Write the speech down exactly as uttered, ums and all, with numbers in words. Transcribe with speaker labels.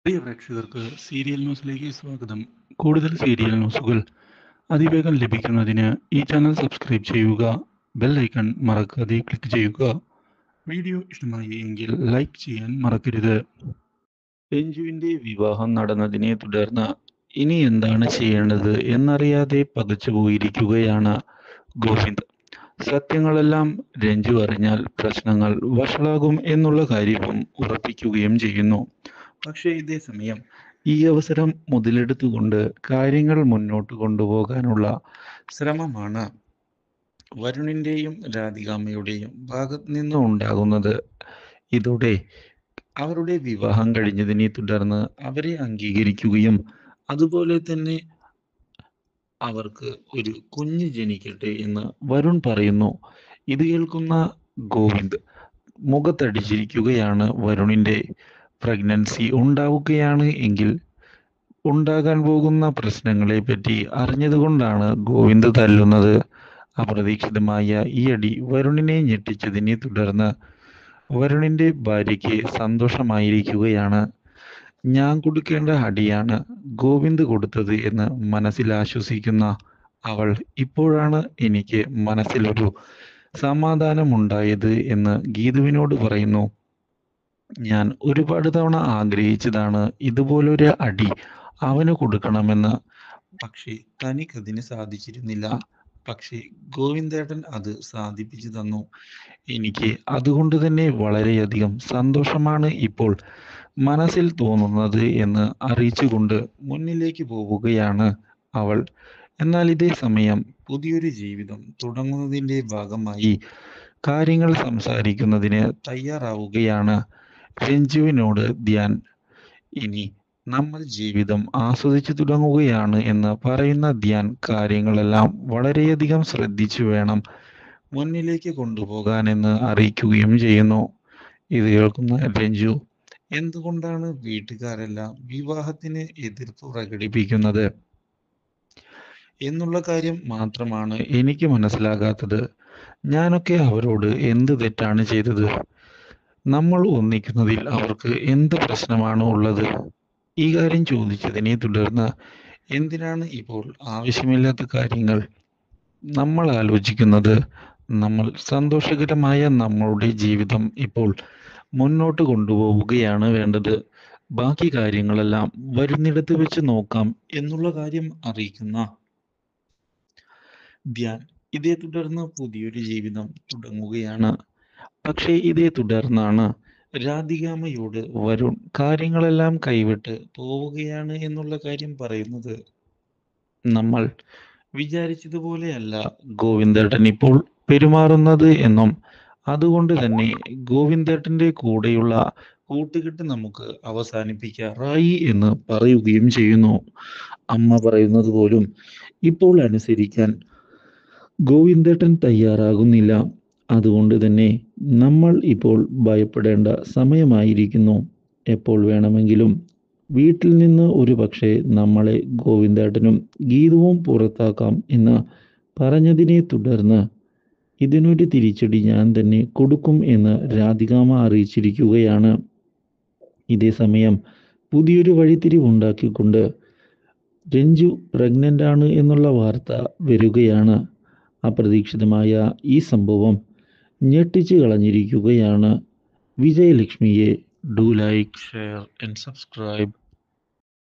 Speaker 1: പ്രിയ പ്രേക്ഷകർക്ക് സീരിയൽ ന്യൂസിലേക്ക് സ്വാഗതം. കൂടുതൽ സീരിയൽ ന്യൂസുകൾ അതിവേഗം ലഭിക്കുന്നതിന് ഈ ചാനൽ സബ്സ്ക്രൈബ് ചെയ്യുക. ബെൽ ഐക്കൺ മറക്കാതെ ക്ലിക്ക് ചെയ്യുക. വീഡിയോ ഇഷ്ടമായി എങ്കിൽ ലൈക്ക് ചെയ്യാൻ മറക്കരുത്. രഞ്ജുവിന്റെ വിവാഹം നടന്നതിനെ തുടർന്ന് ഇനി എന്താണ് ചെയ്യേണ്ടത് എന്നറിയാതെ പകച്ചുപോയിരിക്കുകയാണ് ഗോവിന്ദ്. സത്യങ്ങളെല്ലാം രഞ്ജു അറിഞ്ഞാൽ പ്രശ്നങ്ങൾ വഷളാകും എന്നുള്ള കാര്യവും ഉറപ്പിക്കുകയും ചെയ്യുന്നു. പക്ഷേ ഇതേ സമയം ഈ അവസരം മുതലെടുത്തുകൊണ്ട് കാര്യങ്ങൾ മുന്നോട്ട് കൊണ്ടുപോകാനുള്ള ശ്രമമാണ് വരുണിന്റെയും രാധികാമ്മയുടെയും ഭാഗത്ത് നിന്ന് ഉണ്ടാകുന്നത്. ഇതോടെ അവരുടെ വിവാഹം കഴിഞ്ഞതിനെ തുടർന്ന് അവരെ അംഗീകരിക്കുകയും അതുപോലെ തന്നെ അവർക്ക് ഒരു കുഞ്ഞ് ജനിക്കട്ടെ എന്ന് വരുൺ പറയുന്നു. ഇത് കേൾക്കുന്ന ഗോവിന്ദ് മുഖത്തടിച്ചിരിക്കുകയാണ്. വരുണിന്റെ പ്രഗ്നൻസി ഉണ്ടാവുകയാണ് എങ്കിൽ ഉണ്ടാകാൻ പോകുന്ന പ്രശ്നങ്ങളെ പറ്റി അറിഞ്ഞതുകൊണ്ടാണ് ഗോവിന്ദ് തല്ലുന്നത്. അപ്രതീക്ഷിതമായ ഈ അടി വരുണിനെ ഞെട്ടിച്ചതിനെ തുടർന്ന് വരുണിന്റെ ഭാര്യയ്ക്ക് സന്തോഷമായിരിക്കുകയാണ്. ഞാൻ കൊടുക്കേണ്ട അടിയാണ് ഗോവിന്ദ് കൊടുത്തത് എന്ന് മനസ്സിൽ ആശ്വസിക്കുന്ന അവൾ ഇപ്പോഴാണ് എനിക്ക് മനസ്സിലൊരു സമാധാനമുണ്ടായത് എന്ന് ഗീതുവിനോട് പറയുന്നു. ഞാൻ ഒരുപാട് തവണ ആഗ്രഹിച്ചതാണ് ഇതുപോലൊരു അടി അവന് കൊടുക്കണമെന്ന്. പക്ഷേ തനിക്കതിന് സാധിച്ചിരുന്നില്ല. പക്ഷേ ഗോവിന്ദേട്ടൻ അത് സാധിപ്പിച്ചു തന്നു. എനിക്ക് അതുകൊണ്ട് തന്നെ വളരെയധികം സന്തോഷമാണ് ഇപ്പോൾ മനസ്സിൽ തോന്നുന്നത് എന്ന് അറിയിച്ചുകൊണ്ട് മുന്നിലേക്ക് പോവുകയാണ് അവൾ. എന്നാൽ ഇതേ സമയം പുതിയൊരു ജീവിതം തുടങ്ങുന്നതിൻ്റെ ഭാഗമായി കാര്യങ്ങൾ സംസാരിക്കുന്നതിന് തയ്യാറാവുകയാണ് രഞ്ജുവിനോട് ധ്യാൻ. ഇനി നമ്മൾ ജീവിതം ആസ്വദിച്ചു തുടങ്ങുകയാണ് എന്ന് പറയുന്ന ധ്യാൻ കാര്യങ്ങളെല്ലാം വളരെയധികം ശ്രദ്ധിച്ചു വേണം മുന്നിലേക്ക് കൊണ്ടുപോകാനെന്ന് അറിയിക്കുകയും ചെയ്യുന്നു. ഇത് കേൾക്കുന്ന രഞ്ജു എന്തുകൊണ്ടാണ് വീട്ടുകാരെല്ലാം വിവാഹത്തിന് എതിർപ്പ് പ്രകടിപ്പിക്കുന്നത് എന്നുള്ള കാര്യം മാത്രമാണ് എനിക്ക് മനസ്സിലാകാത്തത്. ഞാനൊക്കെ അവരോട് എന്ത് തെറ്റാണ് ചെയ്തത്? നമ്മൾ ഒന്നിക്കുന്നതിൽ അവർക്ക് എന്ത് പ്രശ്നമാണ് ഉള്ളത്? ഈ കാര്യം ചോദിച്ചതിനെ തുടർന്ന് എന്തിനാണ് ഇപ്പോൾ ആവശ്യമില്ലാത്ത കാര്യങ്ങൾ നമ്മൾ ആലോചിക്കുന്നത്? നമ്മൾ സന്തോഷകരമായ നമ്മളുടെ ജീവിതം ഇപ്പോൾ മുന്നോട്ട് കൊണ്ടുപോവുകയാണ് വേണ്ടത്. ബാക്കി കാര്യങ്ങളെല്ലാം വരുന്നിടത്ത് വെച്ച് നോക്കാം എന്നുള്ള കാര്യം അറിയിക്കുന്ന ധ്യാൻ ഇതേ തുടർന്ന് പുതിയൊരു ജീവിതം തുടങ്ങുകയാണ്. പക്ഷേ ഇതേ തുടർന്നാണ് രാധികാമ്മയോട് വരുൺ കാര്യങ്ങളെല്ലാം കൈവിട്ട് പോവുകയാണ് എന്നുള്ള കാര്യം പറയുന്നത്. നമ്മൾ വിചാരിച്ചതുപോലെയല്ല ഗോവിന്ദേട്ടൻ ഇപ്പോൾ പെരുമാറുന്നത് എന്നും അതുകൊണ്ട് തന്നെ ഗോവിന്ദേട്ടന്റെ കൂടെയുള്ള കൂട്ടുകെട്ട് നമുക്ക് അവസാനിപ്പിക്കാറായി എന്ന് പറയുകയും ചെയ്യുന്നു. അമ്മ പറയുന്നത് പോലും ഇപ്പോൾ അനുസരിക്കാൻ ഗോവിന്ദേട്ടൻ തയ്യാറാകുന്നില്ല. അതുകൊണ്ട് തന്നെ നമ്മൾ ഇപ്പോൾ ഭയപ്പെടേണ്ട സമയമായിരിക്കുന്നു. എപ്പോൾ വേണമെങ്കിലും വീട്ടിൽ നിന്ന് ഒരു പക്ഷേ നമ്മളെ ഗോവിന്ദേട്ടനും ഗീതുവും പുറത്താക്കാം എന്ന് പറഞ്ഞതിനെ തുടർന്ന് ഇതിനൊരു തിരിച്ചടി ഞാൻ തന്നെ കൊടുക്കും എന്ന് രാധികാമ്മ അറിയിച്ചിരിക്കുകയാണ്. ഇതേ സമയം പുതിയൊരു വഴിത്തിരിവുണ്ടാക്കിക്കൊണ്ട് രഞ്ജു പ്രഗ്നൻ്റ് ആണ് എന്നുള്ള വാർത്ത വരികയാണ്. അപ്രതീക്ഷിതമായ ഈ സംഭവം ഞെട്ടിച്ചു കളഞ്ഞിരിക്കുകയാണ് വിജയലക്ഷ്മിയെ. Do like, share and subscribe.